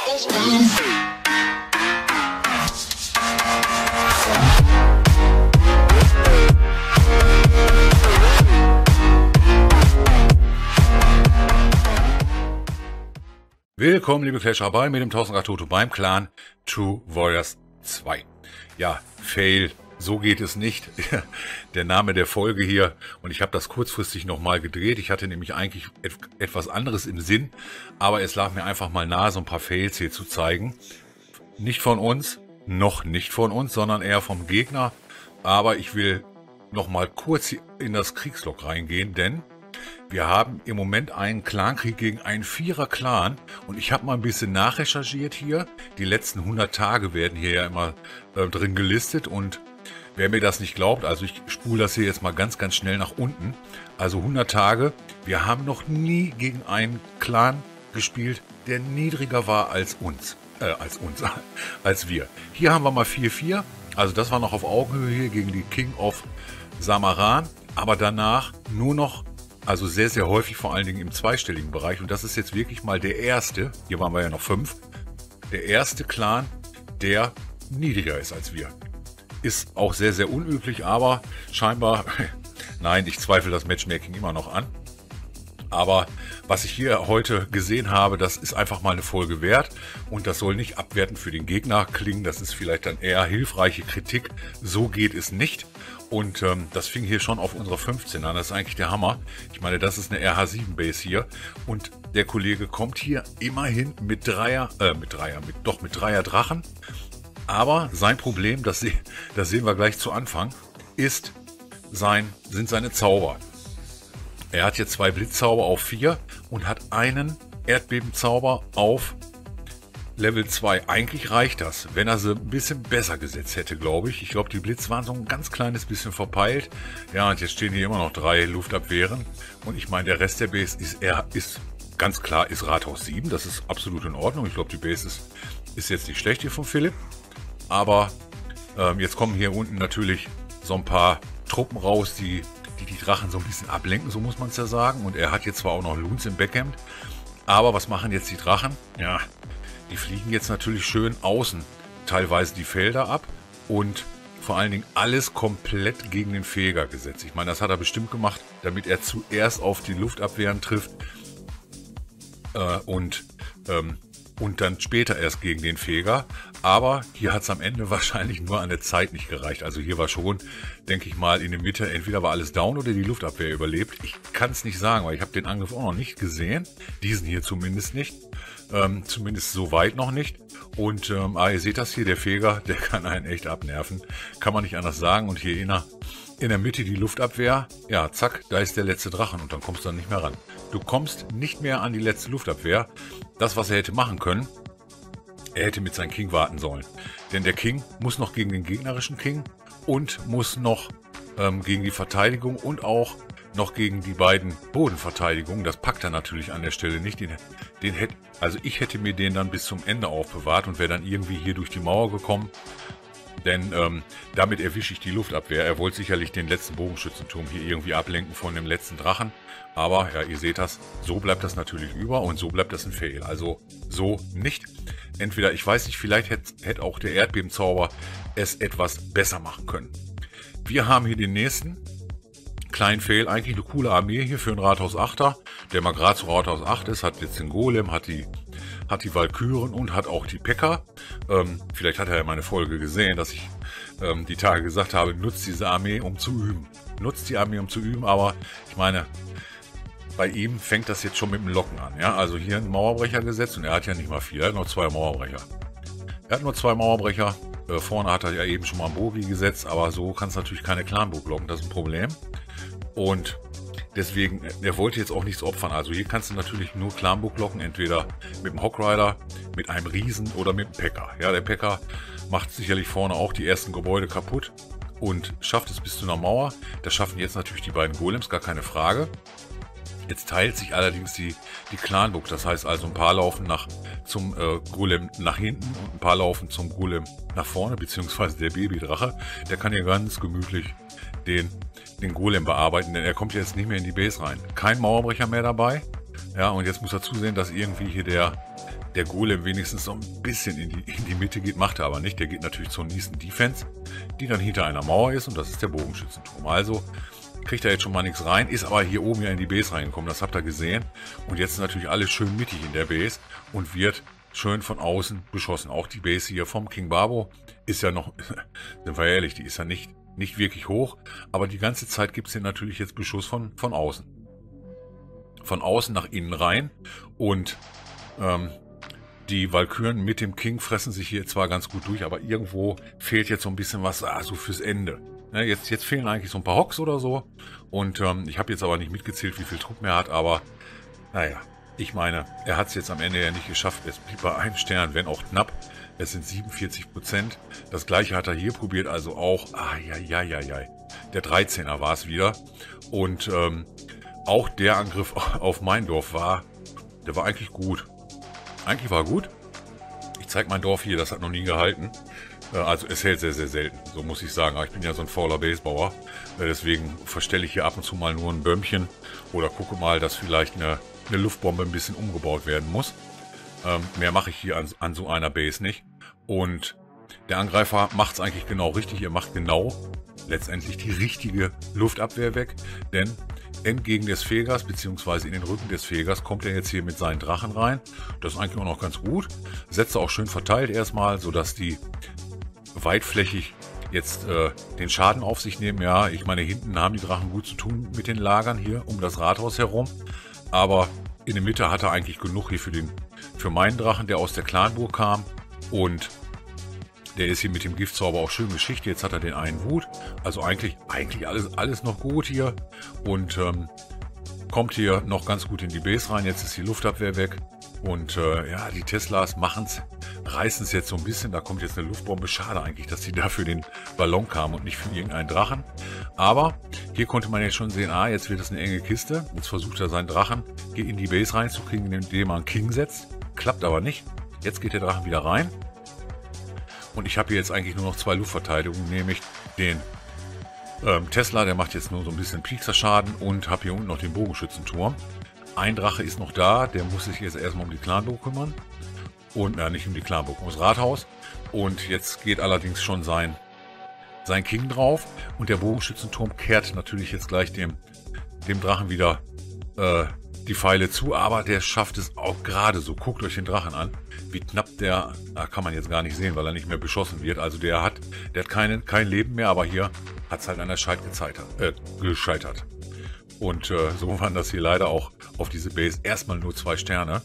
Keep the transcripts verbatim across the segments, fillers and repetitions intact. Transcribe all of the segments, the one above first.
Willkommen, liebe Clasher, bei mit dem tausend Toto beim Clan True Warriors zwei. Ja, Fail, so geht es nicht. Der Name der Folge hier. Und ich habe das kurzfristig nochmal gedreht. Ich hatte nämlich eigentlich et etwas anderes im Sinn. Aber es lag mir einfach mal nahe, so ein paar Fails hier zu zeigen. Nicht von uns, noch nicht von uns, sondern eher vom Gegner. Aber ich will nochmal kurz in das Kriegslog reingehen, denn wir haben im Moment einen Clankrieg gegen einen Vierer-Clan und ich habe mal ein bisschen nachrecherchiert hier. Die letzten hundert Tage werden hier ja immer äh, drin gelistet und wer mir das nicht glaubt, also ich spule das hier jetzt mal ganz, ganz schnell nach unten. Also hundert Tage, wir haben noch nie gegen einen Clan gespielt, der niedriger war als uns, äh, als uns, als wir. Hier haben wir mal vier vier, also das war noch auf Augenhöhe hier gegen die King of Samaran, aber danach nur noch, also sehr, sehr häufig, vor allen Dingen im zweistelligen Bereich. Und das ist jetzt wirklich mal der erste, hier waren wir ja noch fünf, der erste Clan, der niedriger ist als wir. Ist auch sehr, sehr unüblich, aber scheinbar, nein, ich zweifle das Matchmaking immer noch an. Aber was ich hier heute gesehen habe, das ist einfach mal eine Folge wert. Und das soll nicht abwertend für den Gegner klingen, das ist vielleicht dann eher hilfreiche Kritik. So geht es nicht. Und ähm, das fing hier schon auf unserer fünfzehn an. Das ist eigentlich der Hammer. Ich meine, das ist eine R H sieben Base hier. Und der Kollege kommt hier immerhin mit Dreier, äh, mit Dreier, mit, doch mit Dreier Drachen. Aber sein Problem, das, se das sehen wir gleich zu Anfang, ist sein, sind seine Zauber. Er hat hier zwei Blitzzauber auf vier und hat einen Erdbebenzauber auf Level zwei. Eigentlich reicht das, wenn er sie ein bisschen besser gesetzt hätte, glaube ich. Ich glaube, die Blitz waren so ein ganz kleines bisschen verpeilt. Ja, und jetzt stehen hier immer noch drei Luftabwehren. Und ich meine, der Rest der Base ist, er ist ganz klar, ist Rathaus sieben. Das ist absolut in Ordnung. Ich glaube, die Base ist, ist jetzt nicht schlecht hier von Philipp. Aber ähm, jetzt kommen hier unten natürlich so ein paar Truppen raus, die die, die Drachen so ein bisschen ablenken, so muss man es ja sagen. Und er hat jetzt zwar auch noch Loons im Backhand. Aber was machen jetzt die Drachen? Ja, die fliegen jetzt natürlich schön außen teilweise die Felder ab und vor allen Dingen alles komplett gegen den Feger gesetzt. Ich meine, das hat er bestimmt gemacht, damit er zuerst auf die Luftabwehren trifft äh, und, ähm, und dann später erst gegen den Feger. Aber hier hat es am Ende wahrscheinlich nur an der Zeit nicht gereicht. Also hier war schon, denke ich mal, in der Mitte entweder war alles down oder die Luftabwehr überlebt. Ich kann es nicht sagen, weil ich habe den Angriff auch noch nicht gesehen. Diesen hier zumindest nicht. Ähm, zumindest so weit noch nicht. Und ähm, ah, ihr seht das hier, der Feger, der kann einen echt abnerven. Kann man nicht anders sagen. Und hier in der, in der Mitte die Luftabwehr. Ja, zack, da ist der letzte Drachen und dann kommst du dann nicht mehr ran. Du kommst nicht mehr an die letzte Luftabwehr. Das, was er hätte machen können, er hätte mit seinem King warten sollen. Denn der King muss noch gegen den gegnerischen King und muss noch ähm, gegen die Verteidigung und auch noch gegen die beiden Bodenverteidigungen. Das packt er natürlich an der Stelle nicht. Den, den hätte, also ich hätte mir den dann bis zum Ende aufbewahrt und wäre dann irgendwie hier durch die Mauer gekommen. Denn ähm, damit erwische ich die Luftabwehr. Er wollte sicherlich den letzten Bogenschützenturm hier irgendwie ablenken von dem letzten Drachen. Aber ja, ihr seht das, so bleibt das natürlich über und so bleibt das ein Fail. Also so nicht. Entweder, ich weiß nicht, vielleicht hätte, hätte auch der Erdbebenzauber es etwas besser machen können. Wir haben hier den nächsten kleinen Fail. Eigentlich eine coole Armee hier für ein Rathaus achter, der mal gerade zu Rathaus acht ist, hat jetzt den Golem, hat die hat die Walküren und hat auch die P.E.K.K.A. Ähm, vielleicht hat er ja meine Folge gesehen, dass ich ähm, die Tage gesagt habe, nutzt diese Armee, um zu üben. Nutzt die Armee, um zu üben, aber ich meine, bei ihm fängt das jetzt schon mit dem Locken an. Ja? Also hier einen Mauerbrecher gesetzt und er hat ja nicht mal viel, er hat nur zwei Mauerbrecher. Er hat nur zwei Mauerbrecher, äh, vorne hat er ja eben schon mal einen Bogi gesetzt, aber so kann es natürlich keine Clanburg locken, das ist ein Problem. Und deswegen, der wollte jetzt auch nichts opfern. Also hier kannst du natürlich nur Clanburg locken, entweder mit dem Hockrider, mit einem Riesen oder mit dem P E K K A. Ja, der P E K K A macht sicherlich vorne auch die ersten Gebäude kaputt und schafft es bis zu einer Mauer. Das schaffen jetzt natürlich die beiden Golems, gar keine Frage. Jetzt teilt sich allerdings die, die Clanburg. Das heißt also, ein paar laufen nach, zum äh, Golem nach hinten und ein paar laufen zum Golem nach vorne, beziehungsweise der Babydrache. Der kann hier ganz gemütlich den, den Golem bearbeiten, denn er kommt jetzt nicht mehr in die Base rein. Kein Mauerbrecher mehr dabei. Ja, und jetzt muss er zusehen, dass irgendwie hier der, der Golem wenigstens so ein bisschen in die, in die Mitte geht, macht er aber nicht. Der geht natürlich zur nächsten Defense, die dann hinter einer Mauer ist und das ist der Bogenschützenturm. Also kriegt er jetzt schon mal nichts rein, ist aber hier oben ja in die Base reingekommen, das habt ihr gesehen. Und jetzt ist natürlich alles schön mittig in der Base und wird schön von außen beschossen. Auch die Base hier vom King Babo ist ja noch, sind wir ehrlich, die ist ja nicht, nicht wirklich hoch, aber die ganze Zeit gibt es hier natürlich jetzt Beschuss von, von außen. Von außen nach innen rein und ähm, die Walküren mit dem King fressen sich hier zwar ganz gut durch, aber irgendwo fehlt jetzt so ein bisschen was, ah, so fürs Ende. Ja, jetzt, jetzt fehlen eigentlich so ein paar Hocks oder so. Und ähm, ich habe jetzt aber nicht mitgezählt, wie viel Truppen er hat, aber naja, ich meine, er hat es jetzt am Ende ja nicht geschafft. Es blieb bei einem Stern, wenn auch knapp. Es sind siebenundvierzig Prozent. Das gleiche hat er hier probiert, also auch, ah ja, ja, ja, ja. Der dreizehner war es wieder. Und ähm, auch der Angriff auf mein Dorf war, der war eigentlich gut. Eigentlich war er gut. Ich zeige mein Dorf hier, das hat noch nie gehalten. Also es hält sehr, sehr selten, so muss ich sagen. Aber ich bin ja so ein fauler Basebauer. Deswegen verstelle ich hier ab und zu mal nur ein Bömmchen. Oder gucke mal, dass vielleicht eine, eine Luftbombe ein bisschen umgebaut werden muss. Ähm, mehr mache ich hier an, an so einer Base nicht. Und der Angreifer macht es eigentlich genau richtig. Er macht genau letztendlich die richtige Luftabwehr weg. Denn entgegen des Fegers, beziehungsweise in den Rücken des Fegers, kommt er jetzt hier mit seinen Drachen rein. Das ist eigentlich auch noch ganz gut. Setzt er auch schön verteilt erstmal, sodass die weitflächig jetzt äh, den Schaden auf sich nehmen. Ja, ich meine, hinten haben die Drachen gut zu tun mit den Lagern hier um das Rathaus herum. Aber in der Mitte hat er eigentlich genug hier für, den, für meinen Drachen, der aus der Clanburg kam. Und der ist hier mit dem Giftzauber auch schön geschickt. Jetzt hat er den einen Wut. Also eigentlich, eigentlich alles, alles noch gut hier. Und ähm, kommt hier noch ganz gut in die Base rein. Jetzt ist die Luftabwehr weg. Und äh, ja, die Teslas machen es, reißen es jetzt so ein bisschen. Da kommt jetzt eine Luftbombe. Schade eigentlich, dass die da für den Ballon kam und nicht für irgendeinen Drachen. Aber hier konnte man jetzt schon sehen, ah, jetzt wird es eine enge Kiste. Jetzt versucht er seinen Drachen in die Base reinzukriegen, indem er einen King setzt. Klappt aber nicht. Jetzt geht der Drachen wieder rein. Und ich habe hier jetzt eigentlich nur noch zwei Luftverteidigungen, nämlich den ähm, Tesla, der macht jetzt nur so ein bisschen Piekser-Schaden und habe hier unten noch den Bogenschützenturm. Ein Drache ist noch da, der muss sich jetzt erstmal um die Clanburg kümmern. Und, na, nicht um die Clanburg, um das Rathaus. Und jetzt geht allerdings schon sein, sein King drauf. Und der Bogenschützenturm kehrt natürlich jetzt gleich dem, dem Drachen wieder äh, die Pfeile zu. Aber der schafft es auch gerade so. Guckt euch den Drachen an. Wie knapp der, da kann man jetzt gar nicht sehen, weil er nicht mehr beschossen wird. Also der hat, der hat keinen, kein Leben mehr, aber hier hat es halt an der Scheit äh, gescheitert. Und äh, so waren das hier leider auch auf diese Base erstmal nur zwei Sterne.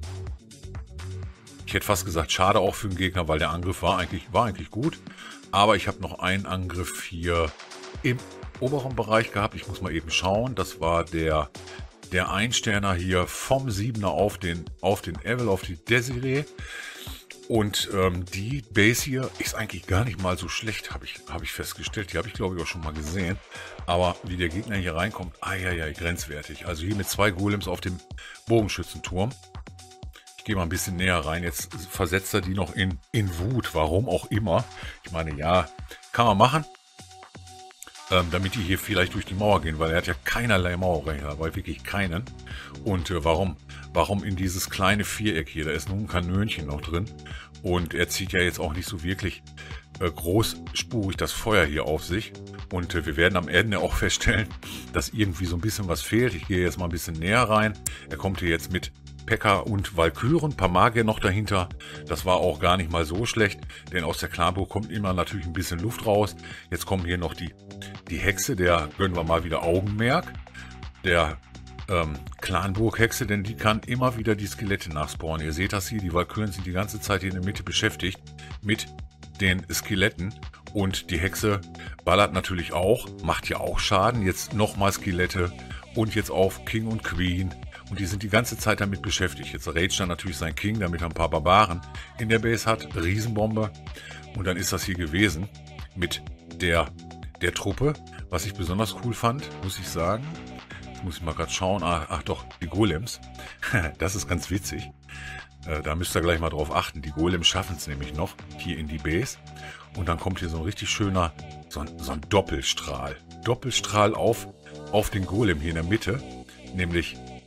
Ich hätte fast gesagt, schade auch für den Gegner, weil der Angriff war eigentlich, war eigentlich gut. Aber ich habe noch einen Angriff hier im oberen Bereich gehabt. Ich muss mal eben schauen. Das war der, der Einsterner hier vom Siebener auf den, auf den Evil, auf die Desiree. Und ähm, die Base hier ist eigentlich gar nicht mal so schlecht, habe ich, hab ich festgestellt. Die habe ich, glaube ich, auch schon mal gesehen. Aber wie der Gegner hier reinkommt, ai, grenzwertig. Also hier mit zwei Golems auf dem Bogenschützenturm. Ich gehe mal ein bisschen näher rein. Jetzt versetzt er die noch in, in Wut. Warum auch immer. Ich meine, ja, kann man machen. Ähm, damit die hier vielleicht durch die Mauer gehen, weil er hat ja keinerlei Mauerrechner, aber wirklich keinen. Und äh, warum? Warum in dieses kleine Viereck hier? Da ist nun ein Kanönchen noch drin. Und er zieht ja jetzt auch nicht so wirklich äh, großspurig das Feuer hier auf sich. Und äh, wir werden am Ende auch feststellen, dass irgendwie so ein bisschen was fehlt. Ich gehe jetzt mal ein bisschen näher rein. Er kommt hier jetzt mit P.E.K.K.A. und Walküren, ein paar Magier noch dahinter. Das war auch gar nicht mal so schlecht, denn aus der Clanburg kommt immer natürlich ein bisschen Luft raus. Jetzt kommen hier noch die, die Hexe, der gönnen wir mal wieder Augenmerk. Der ähm, Clanburg-Hexe, denn die kann immer wieder die Skelette nachspawnen. Ihr seht das hier, die Walküren sind die ganze Zeit hier in der Mitte beschäftigt mit den Skeletten. Und die Hexe ballert natürlich auch, macht ja auch Schaden. Jetzt nochmal Skelette und jetzt auf King und Queen. Und die sind die ganze Zeit damit beschäftigt. Jetzt rage dann natürlich sein King, damit er ein paar Barbaren in der Base hat. Riesenbombe. Und dann ist das hier gewesen mit der, der Truppe. Was ich besonders cool fand, muss ich sagen. Jetzt muss ich mal gerade schauen. Ach, ach doch, die Golems. Das ist ganz witzig. Äh, da müsst ihr gleich mal drauf achten. Die Golems schaffen es nämlich noch hier in die Base. Und dann kommt hier so ein richtig schöner, so ein, so ein Doppelstrahl. Doppelstrahl auf, auf den Golem hier in der Mitte. Nämlich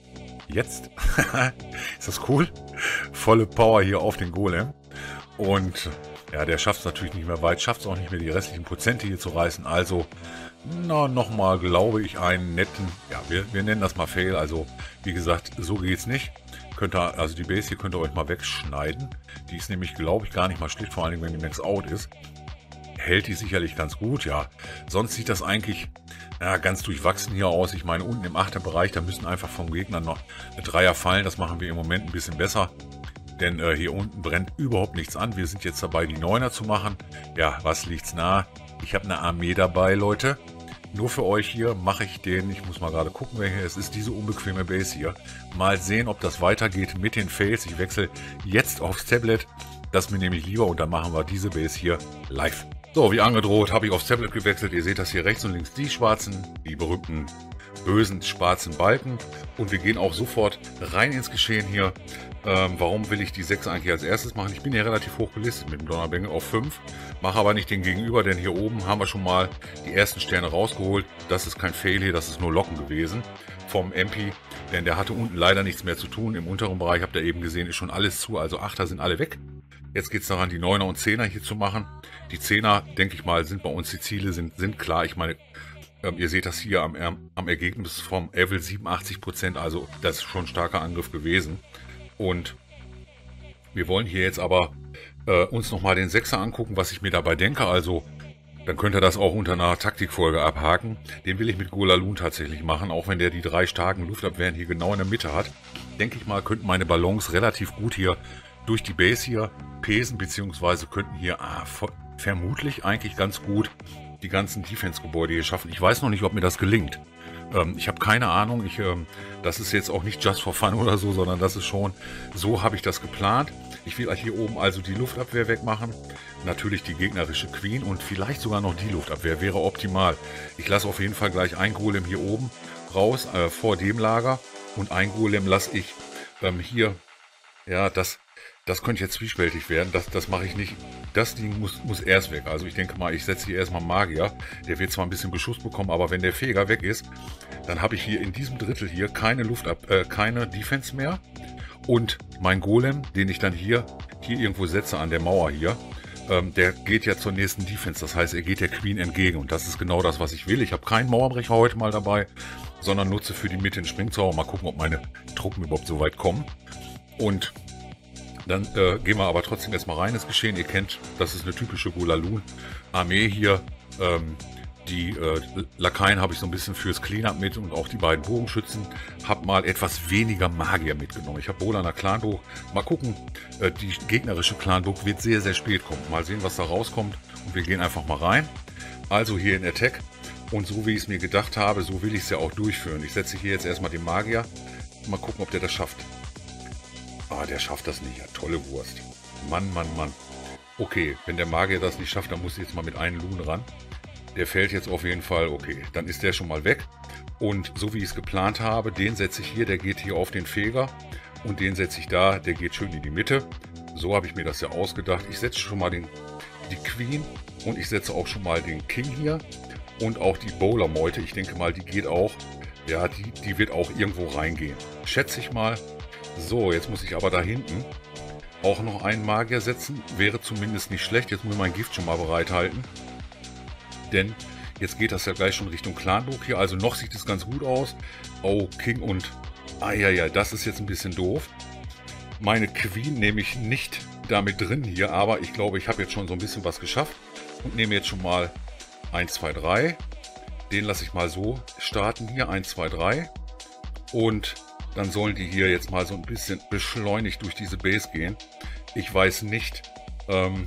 Jetzt ist das cool. Volle Power hier auf den Golem. Und ja, der schafft es natürlich nicht mehr weit, schafft es auch nicht mehr, die restlichen Prozente hier zu reißen. Also, na, nochmal, glaube ich, einen netten, ja, wir, wir nennen das mal Fail. Also, wie gesagt, so geht's nicht. Könnt ihr, also die Base hier könnt ihr euch mal wegschneiden. Die ist nämlich, glaube ich, gar nicht mal schlecht, vor allem wenn die Max Out ist. Hält die sicherlich ganz gut, ja. Sonst sieht das eigentlich ja, ganz durchwachsen hier aus. Ich meine, unten im achter Bereich, da müssen einfach vom Gegner noch eine Dreier fallen. Das machen wir im Moment ein bisschen besser. Denn äh, hier unten brennt überhaupt nichts an. Wir sind jetzt dabei, die Neuner zu machen. Ja, was liegt's nahe? Ich habe eine Armee dabei, Leute. Nur für euch hier mache ich den, ich muss mal gerade gucken, welche es ist, diese unbequeme Base hier. Mal sehen, ob das weitergeht mit den Fails. Ich wechsle jetzt aufs Tablet. Das ist mir nämlich lieber und dann machen wir diese Base hier live. So, wie angedroht, habe ich aufs Tablet gewechselt. Ihr seht das hier rechts und links, die schwarzen, die berühmten bösen schwarzen Balken. Und wir gehen auch sofort rein ins Geschehen hier. Ähm, warum will ich die sechs eigentlich als erstes machen? Ich bin hier relativ hoch gelistet mit dem Donnerbengel auf fünf. Mache aber nicht den Gegenüber, denn hier oben haben wir schon mal die ersten Sterne rausgeholt. Das ist kein Fail hier, das ist nur Locken gewesen vom M P. Denn der hatte unten leider nichts mehr zu tun. Im unteren Bereich, habt ihr eben gesehen, ist schon alles zu. Also Achter sind alle weg. Jetzt geht es daran, die Neuner und Zehner hier zu machen. Die Zehner, denke ich mal, sind bei uns die Ziele, sind, sind klar. Ich meine, ähm, ihr seht das hier am, am Ergebnis vom Evel siebenundachtzig Prozent. Also das ist schon ein starker Angriff gewesen. Und wir wollen hier jetzt aber äh, uns nochmal den Sechser angucken, was ich mir dabei denke. Also dann könnt ihr das auch unter einer Taktikfolge abhaken. Den will ich mit Golalun tatsächlich machen, auch wenn der die drei starken Luftabwehren hier genau in der Mitte hat. Denke ich mal, könnten meine Ballons relativ gut hier durch die Base hier pesen, beziehungsweise könnten hier ah, vermutlich eigentlich ganz gut die ganzen Defense-Gebäude hier schaffen. Ich weiß noch nicht, ob mir das gelingt. Ähm, ich habe keine Ahnung. Ich, ähm, das ist jetzt auch nicht just for fun oder so, sondern das ist schon, so habe ich das geplant. Ich will hier oben also die Luftabwehr wegmachen. Natürlich die gegnerische Queen und vielleicht sogar noch die Luftabwehr. Wäre optimal. Ich lasse auf jeden Fall gleich ein Golem hier oben raus, äh, vor dem Lager. Und ein Golem lasse ich ähm, hier, ja, das... Das könnte jetzt zwiespältig werden, das, das mache ich nicht. Das Ding muss, muss erst weg. Also ich denke mal, ich setze hier erstmal Magier. Der wird zwar ein bisschen Beschuss bekommen, aber wenn der Feger weg ist, dann habe ich hier in diesem Drittel hier keine Luft ab, äh, keine Defense mehr. Und mein Golem, den ich dann hier, hier irgendwo setze an der Mauer hier, ähm, der geht ja zur nächsten Defense. Das heißt, er geht der Queen entgegen. Und das ist genau das, was ich will. Ich habe keinen Mauerbrecher heute mal dabei, sondern nutze für die Mitte den Springzauber. Mal gucken, ob meine Truppen überhaupt so weit kommen. Und dann äh, gehen wir aber trotzdem erstmal rein ins Geschehen. Ihr kennt, das ist eine typische Golalun-Armee hier. Ähm, die äh, Lakaien habe ich so ein bisschen fürs Cleanup mit und auch die beiden Bogenschützen. Habe mal etwas weniger Magier mitgenommen. Ich habe Bolaner Clanburg. Mal gucken, äh, die gegnerische Clanburg wird sehr, sehr spät kommen. Mal sehen, was da rauskommt. Und wir gehen einfach mal rein. Also hier in Attack. Und so wie ich es mir gedacht habe, so will ich es ja auch durchführen. Ich setze hier jetzt erstmal den Magier. Mal gucken, ob der das schafft. Ah, der schafft das nicht. Ja, tolle Wurst. Mann, Mann, Mann. Okay, wenn der Magier das nicht schafft, dann muss ich jetzt mal mit einem Loon ran. Der fällt jetzt auf jeden Fall. Okay, dann ist der schon mal weg. Und so wie ich es geplant habe, den setze ich hier. Der geht hier auf den Feger. Und den setze ich da. Der geht schön in die Mitte. So habe ich mir das ja ausgedacht. Ich setze schon mal den, die Queen. Und ich setze auch schon mal den King hier. Und auch die Bowler-Meute. Ich denke mal, die geht auch. Ja, die, die wird auch irgendwo reingehen. Schätze ich mal. So, jetzt muss ich aber da hinten auch noch einen Magier setzen. Wäre zumindest nicht schlecht. Jetzt muss ich mein Gift schon mal bereithalten. Denn jetzt geht das ja gleich schon Richtung Clanburg hier. Also noch sieht es ganz gut aus. Oh, King und... Ah ja, ja, das ist jetzt ein bisschen doof. Meine Queen nehme ich nicht damit drin hier. Aber ich glaube, ich habe jetzt schon so ein bisschen was geschafft. Und nehme jetzt schon mal eins, zwei, drei. Den lasse ich mal so starten hier. eins, zwei, drei. Und... dann sollen die hier jetzt mal so ein bisschen beschleunigt durch diese Base gehen. Ich weiß nicht, ähm,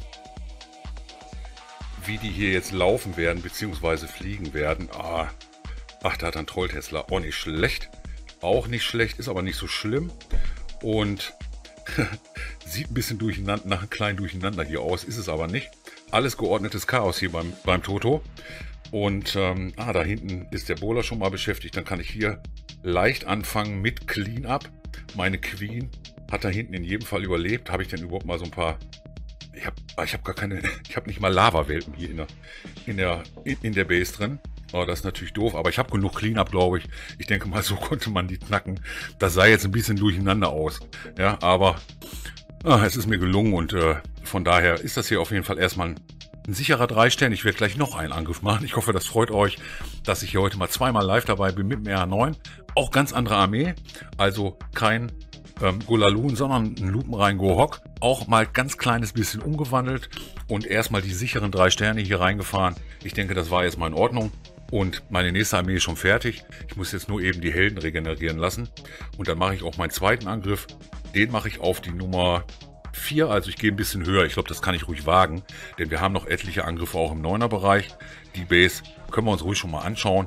wie die hier jetzt laufen werden, beziehungsweise fliegen werden. Ah, ach, da hat ein Troll-Tesla. Oh, nicht schlecht. Auch nicht schlecht, ist aber nicht so schlimm. Und sieht ein bisschen durcheinander, nach einem kleinen Durcheinander hier aus, ist es aber nicht. Alles geordnetes Chaos hier beim, beim Toto. Und ähm, ah, da hinten ist der Bowler schon mal beschäftigt. Dann kann ich hier leicht anfangen mit Cleanup. Meine Queen hat da hinten in jedem Fall überlebt. Habe ich denn überhaupt mal so ein paar... Ich habe ich hab gar keine... Ich habe nicht mal Lava-Welpen hier in der, in, der, in, in der Base drin. Oh, das ist natürlich doof, aber ich habe genug Cleanup, glaube ich. Ich denke mal, so konnte man die knacken. Das sah jetzt ein bisschen durcheinander aus. Ja, aber ah, es ist mir gelungen und äh, von daher ist das hier auf jeden Fall erstmal ein, ein sicherer drei Stern. Ich werde gleich noch einen Angriff machen. Ich hoffe, das freut euch, dass ich hier heute mal zweimal live dabei bin mit dem R H neun. Auch ganz andere Armee, also kein ähm, Golalun, sondern ein Lupenrein Gohok. Auch mal ganz kleines bisschen umgewandelt und erstmal die sicheren drei Sterne hier reingefahren. Ich denke, das war jetzt mal in Ordnung. Und meine nächste Armee ist schon fertig. Ich muss jetzt nur eben die Helden regenerieren lassen. Und dann mache ich auch meinen zweiten Angriff. Den mache ich auf die Nummer vier. Also ich gehe ein bisschen höher. Ich glaube, das kann ich ruhig wagen. Denn wir haben noch etliche Angriffe auch im neuner Bereich. Die Base können wir uns ruhig schon mal anschauen.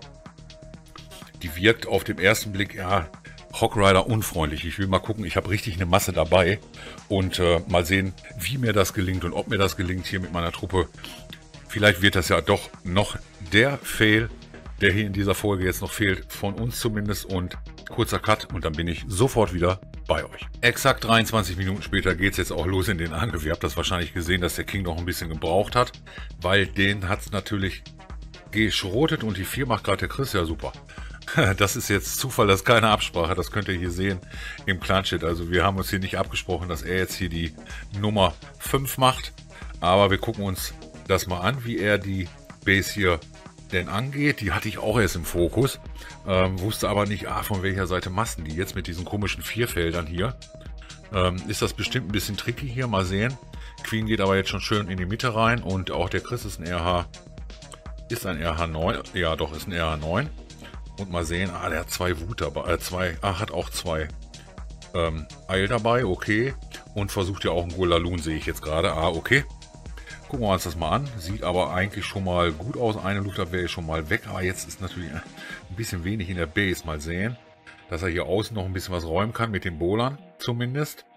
Die wirkt auf den ersten Blick, ja, Hog Rider unfreundlich. Ich will mal gucken. Ich habe richtig eine Masse dabei. Und äh, mal sehen, wie mir das gelingt und ob mir das gelingt hier mit meiner Truppe. Vielleicht wird das ja doch noch der Fail, der hier in dieser Folge jetzt noch fehlt, von uns zumindest. Und kurzer Cut und dann bin ich sofort wieder bei euch. Exakt dreiundzwanzig Minuten später geht es jetzt auch los in den Angriff. Ihr habt das wahrscheinlich gesehen, dass der King noch ein bisschen gebraucht hat, weil den hat es natürlich geschrotet und die vier macht gerade der Chris. Ja, super. Das ist jetzt Zufall, das ist keine Absprache. Das könnt ihr hier sehen im Clan-Chat. Also wir haben uns hier nicht abgesprochen, dass er jetzt hier die Nummer fünf macht. Aber wir gucken uns das mal an, wie er die Base hier denn angeht. Die hatte ich auch erst im Fokus, ähm, wusste aber nicht, ah, von welcher Seite masten die jetzt mit diesen komischen Vierfeldern hier. Ähm, ist das bestimmt ein bisschen tricky hier, mal sehen. Queen geht aber jetzt schon schön in die Mitte rein und auch der Chris ist ein R H, ist ein R H neun, ja doch, ist ein R H neun. Und mal sehen, ah, der hat zwei Wut dabei, äh, zwei, ah, hat auch zwei ähm, Eil dabei, okay. Und versucht ja auch einen Golalun, sehe ich jetzt gerade, ah, okay. Gucken wir uns das mal an. Sieht aber eigentlich schon mal gut aus. Eine Luftabwehr ist schon mal weg. Aber jetzt ist natürlich ein bisschen wenig in der Base. Mal sehen, dass er hier außen noch ein bisschen was räumen kann. Mit den Bowlern zumindest.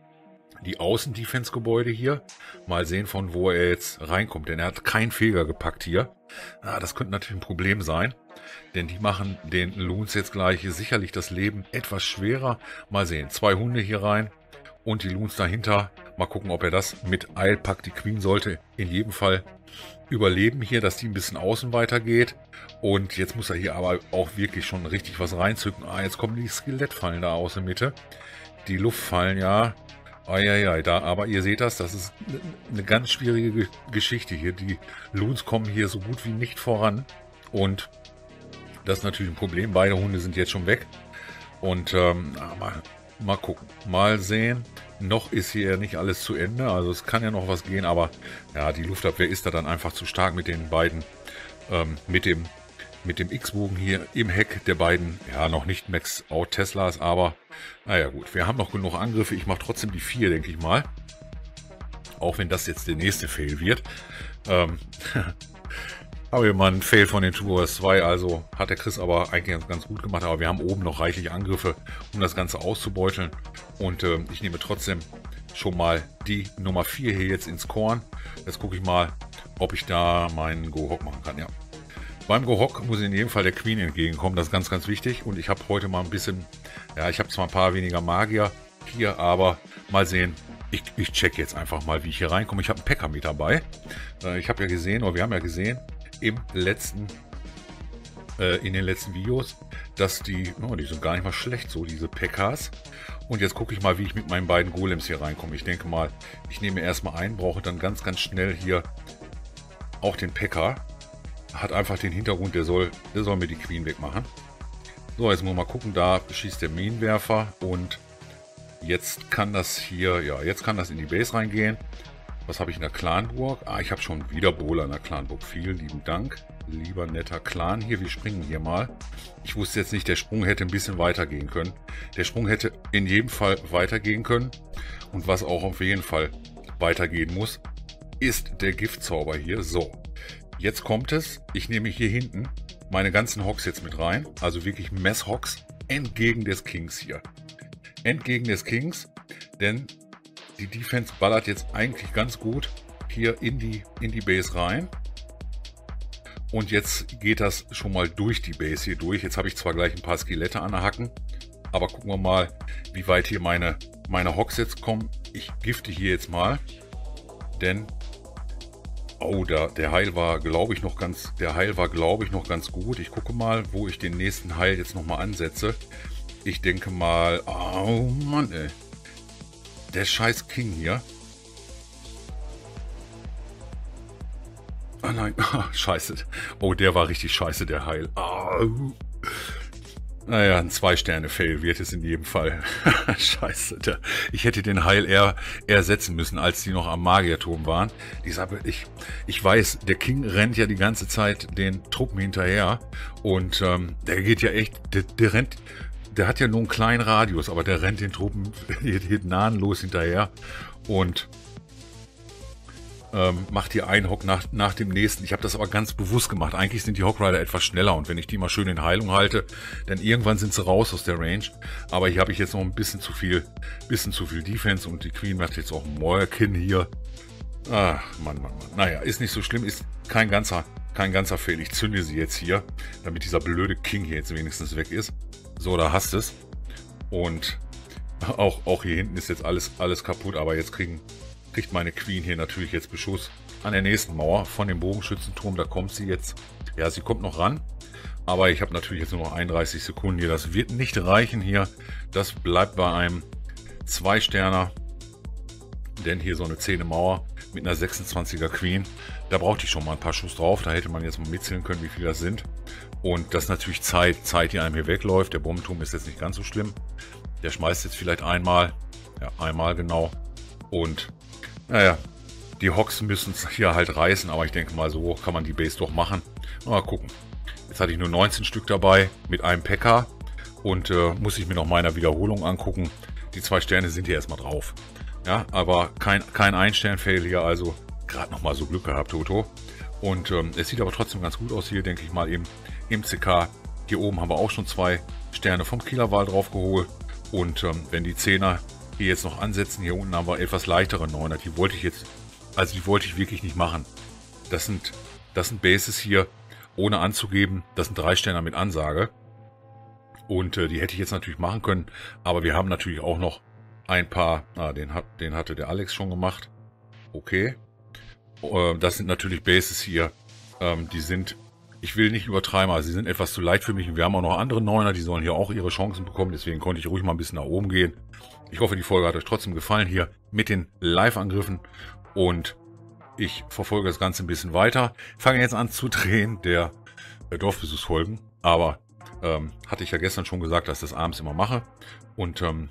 Die Außendefense-Gebäude hier. Mal sehen, von wo er jetzt reinkommt. Denn er hat keinen Feger gepackt hier. Ah, das könnte natürlich ein Problem sein. Denn die machen den Loons jetzt gleich sicherlich das Leben etwas schwerer. Mal sehen. Zwei Hunde hier rein. Und die Loons dahinter. Mal gucken, ob er das mit Eil packt. Die Queen sollte in jedem Fall überleben hier, dass die ein bisschen außen weitergeht. Und jetzt muss er hier aber auch wirklich schon richtig was reinzücken. Ah, jetzt kommen die Skelettfallen da aus der Mitte. Die Luftfallen, ja. Eieiei, da, aber ihr seht das, das ist eine ganz schwierige Geschichte hier. Die Loons kommen hier so gut wie nicht voran. Und das ist natürlich ein Problem. Beide Hunde sind jetzt schon weg. Und ähm, mal, mal gucken, mal sehen. Noch ist hier nicht alles zu Ende, also es kann ja noch was gehen, aber ja, die Luftabwehr ist da dann einfach zu stark mit den beiden, ähm, mit dem mit dem X-Bogen hier im Heck der beiden, ja, noch nicht Max-Out-Teslas, aber naja gut, wir haben noch genug Angriffe. Ich mache trotzdem die vier, denke ich mal, auch wenn das jetzt der nächste Fail wird. Ähm, haben wir mal einen Fail von den Tours zwei, also hat der Chris aber eigentlich ganz, ganz gut gemacht, aber wir haben oben noch reichlich Angriffe, um das Ganze auszubeuteln. Und äh, ich nehme trotzdem schon mal die Nummer vier hier jetzt ins Korn. Jetzt gucke ich mal, ob ich da meinen Gohok machen kann. Ja. Beim Gohok muss in jedem Fall der Queen entgegenkommen. Das ist ganz, ganz wichtig. Und ich habe heute mal ein bisschen, ja, ich habe zwar ein paar weniger Magier hier, aber mal sehen. Ich, ich check jetzt einfach mal, wie ich hier reinkomme. Ich habe einen P.E.K.K.A mit dabei. Äh, ich habe ja gesehen, oder wir haben ja gesehen, im letzten, äh, in den letzten Videos, dass die, oh, die sind gar nicht mal schlecht, so diese P E K K As. Und jetzt gucke ich mal, wie ich mit meinen beiden Golems hier reinkomme. Ich denke mal, ich nehme erstmal einen, brauche dann ganz, ganz schnell hier auch den P E K K A. Hat einfach den Hintergrund, der soll, der soll mir die Queen wegmachen. So, jetzt muss man mal gucken, da schießt der Minenwerfer und jetzt kann das hier, ja, jetzt kann das in die Base reingehen. Was habe ich in der Clanburg? Ah, ich habe schon wieder Bowler in der Clanburg. Vielen lieben Dank, lieber netter Clan hier. Wir springen hier mal. Ich wusste jetzt nicht, der Sprung hätte ein bisschen weiter gehen können. Der Sprung hätte in jedem Fall weitergehen können. Und was auch auf jeden Fall weitergehen muss, ist der Giftzauber hier. So, jetzt kommt es. Ich nehme hier hinten meine ganzen Hogs jetzt mit rein. Also wirklich Mess-Hogs entgegen des Kings hier. Entgegen des Kings, denn die Defense ballert jetzt eigentlich ganz gut hier in die, in die Base rein. Und jetzt geht das schon mal durch die Base hier durch. Jetzt habe ich zwar gleich ein paar Skelette an der Hacken, aber gucken wir mal, wie weit hier meine, meine Hogs jetzt kommen. Ich gifte hier jetzt mal, denn Oh, der, der Heil war, glaube ich, noch ganz, der Heil war, glaube ich, noch ganz gut. Ich gucke mal, wo ich den nächsten Heil jetzt nochmal ansetze. Ich denke mal, oh Mann, ey. Der scheiß King hier. Ah nein, scheiße. Oh, der war richtig scheiße, der Heil. Oh. Naja, ein Zwei-Sterne-Fail wird es in jedem Fall. Scheiße, der, ich hätte den Heil eher, eher setzen müssen, als die noch am Magierturm waren. Die Sache, ich, ich weiß, der King rennt ja die ganze Zeit den Truppen hinterher. Und ähm, der geht ja echt, der, der rennt, der hat ja nur einen kleinen Radius, aber der rennt den Truppen gnadenlos hinterher. Und Ähm, macht hier einen Hock nach, nach dem nächsten. Ich habe das aber ganz bewusst gemacht. Eigentlich sind die Hockrider etwas schneller und wenn ich die mal schön in Heilung halte, dann irgendwann sind sie raus aus der Range. Aber hier habe ich jetzt noch ein bisschen zu viel, bisschen zu viel Defense und die Queen macht jetzt auch ein Moorkin hier. Ach, Mann, Mann, Mann. Naja, ist nicht so schlimm, ist kein ganzer, kein ganzer Fail. Ich zünde sie jetzt hier, damit dieser blöde King hier jetzt wenigstens weg ist. So, da hast es. Und auch, auch hier hinten ist jetzt alles, alles kaputt, aber jetzt kriegen kriegt meine Queen hier natürlich jetzt Beschuss an der nächsten Mauer von dem Bogenschützenturm. Da kommt sie jetzt. Ja, sie kommt noch ran. Aber ich habe natürlich jetzt nur noch einunddreißig Sekunden hier. Das wird nicht reichen hier. Das bleibt bei einem Zwei-Sterner. Denn hier so eine zehn Mauer mit einer sechsundzwanziger Queen. Da brauchte ich schon mal ein paar Schuss drauf. Da hätte man jetzt mal mitzählen können, wie viele das sind. Und das ist natürlich Zeit, Zeit, die einem hier wegläuft. Der Bombenturm ist jetzt nicht ganz so schlimm. Der schmeißt jetzt vielleicht einmal. Ja, einmal genau. Und naja, die Hocks müssen es hier halt reißen, aber ich denke mal, so kann man die Base doch machen. Mal gucken. Jetzt hatte ich nur neunzehn Stück dabei mit einem P K und äh, muss ich mir noch meiner Wiederholung angucken. Die zwei Sterne sind hier erstmal drauf. Ja, aber kein, kein Ein-Stern-Fail hier, also gerade noch mal so Glück gehabt, Toto. Und ähm, es sieht aber trotzdem ganz gut aus hier, denke ich mal, im, im C K. Hier oben haben wir auch schon zwei Sterne vom Kielerwal drauf geholt. Und ähm, wenn die Zehner hier jetzt noch ansetzen, hier unten haben wir etwas leichtere Neuner. Die wollte ich jetzt, also die wollte ich wirklich nicht machen. Das sind, das sind Bases hier, ohne anzugeben. Das sind drei Sterner mit Ansage. Und äh, die hätte ich jetzt natürlich machen können. Aber wir haben natürlich auch noch ein paar, ah, den, hat, den hatte der Alex schon gemacht. Okay. Äh, das sind natürlich Bases hier, ähm, die sind, ich will nicht übertreiben, aber sie sind etwas zu leicht für mich. Und wir haben auch noch andere Neuner, die sollen hier auch ihre Chancen bekommen. Deswegen konnte ich ruhig mal ein bisschen nach oben gehen. Ich hoffe, die Folge hat euch trotzdem gefallen hier mit den Live-Angriffen und ich verfolge das Ganze ein bisschen weiter. Fange jetzt an zu drehen der Dorfbesuchsfolgen, aber ähm, hatte ich ja gestern schon gesagt, dass ich das abends immer mache und ähm,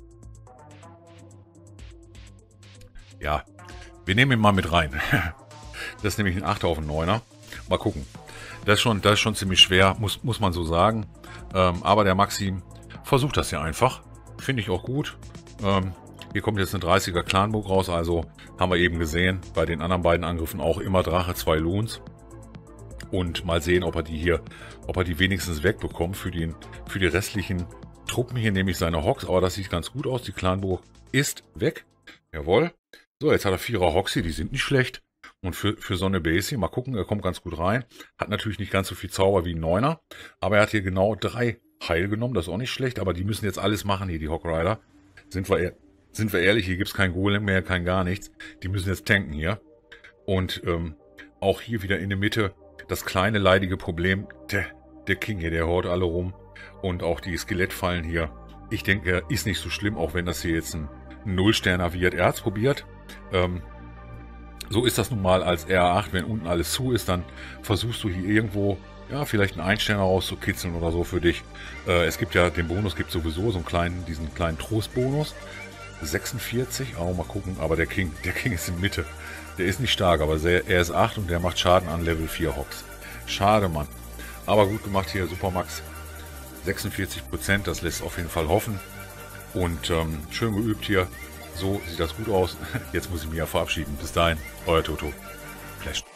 ja, wir nehmen ihn mal mit rein. Das ist nämlich ein Achter auf einen Neuner. Mal gucken. Das ist schon, das ist schon ziemlich schwer, muss, muss man so sagen, ähm, aber der Maxim versucht das ja einfach. Finde ich auch gut. Ähm, hier kommt jetzt eine dreißiger Clanburg raus, also haben wir eben gesehen, bei den anderen beiden Angriffen auch immer Drache, zwei Loons. Und mal sehen, ob er die hier, ob er die wenigstens wegbekommt für, den, für die restlichen Truppen hier, nämlich seine Hocks. Aber das sieht ganz gut aus, die Clanburg ist weg. Jawohl. So, jetzt hat er vierer Hocks hier, die sind nicht schlecht. Und für, für so eine Base hier, mal gucken, er kommt ganz gut rein. Hat natürlich nicht ganz so viel Zauber wie ein Neuner, aber er hat hier genau drei Heil genommen, das ist auch nicht schlecht, aber die müssen jetzt alles machen hier, die Hockrider. Sind wir, sind wir ehrlich, hier gibt es kein Golem mehr, kein gar nichts. Die müssen jetzt tanken hier. Und ähm, auch hier wieder in der Mitte das kleine leidige Problem, der, der King hier, der haut alle rum. Und auch die Skelettfallen hier. Ich denke, ist nicht so schlimm, auch wenn das hier jetzt ein Null-Sterner wird. Er hat es probiert. Ähm, so ist das nun mal als R acht, wenn unten alles zu ist, dann versuchst du hier irgendwo ja, vielleicht einen Einsterner rauszukitzeln oder so für dich. Äh, es gibt ja, den Bonus gibt sowieso, so einen kleinen, diesen kleinen Trostbonus. sechsundvierzig, oh, mal gucken, aber der King, der King ist in Mitte. Der ist nicht stark, aber sehr, er ist acht und der macht Schaden an Level vier Hocks. Schade, Mann. Aber gut gemacht hier, Supermax. sechsundvierzig Prozent, das lässt auf jeden Fall hoffen. Und ähm, schön geübt hier. So sieht das gut aus. Jetzt muss ich mich ja verabschieden. Bis dahin, euer Toto. Flash.